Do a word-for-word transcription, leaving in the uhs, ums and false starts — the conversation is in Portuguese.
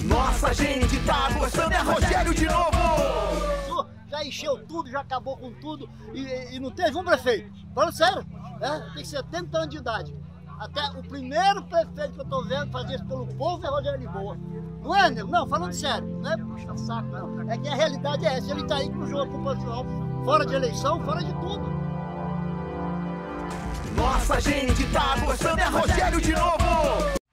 Nossa, gente, tá gostando, é Rogério de novo! Já encheu tudo, já acabou com tudo e, e não teve um prefeito. Falando sério, é, tem setenta anos de idade. Até o primeiro prefeito que eu tô vendo fazer isso pelo povo é Rogério de Boa. Não é, nego? Não, falando sério, não é puxa saco, não. É que a realidade é essa, ele tá aí com o jogo populacional, fora de eleição, fora de tudo. Nossa, gente, tá gostando, é Rogério de novo!